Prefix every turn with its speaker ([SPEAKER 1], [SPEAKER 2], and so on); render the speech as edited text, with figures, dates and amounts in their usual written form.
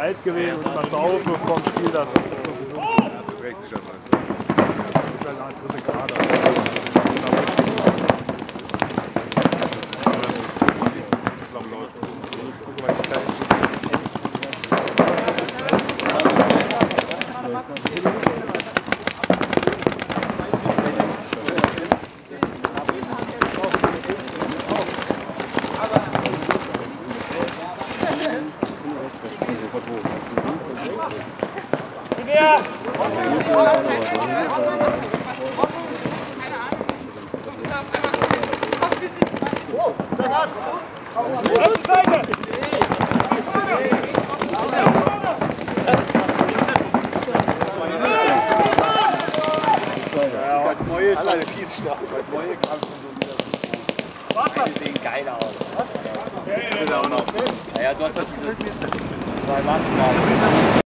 [SPEAKER 1] alt gewesen und immer saufen vom Spiel, das ist nicht so gesund.
[SPEAKER 2] Das trägt sich das meistens.
[SPEAKER 1] Das ist halt eine dritte Grade.
[SPEAKER 3] Die sehen geil aus. Ja, du hast das 2 Masken.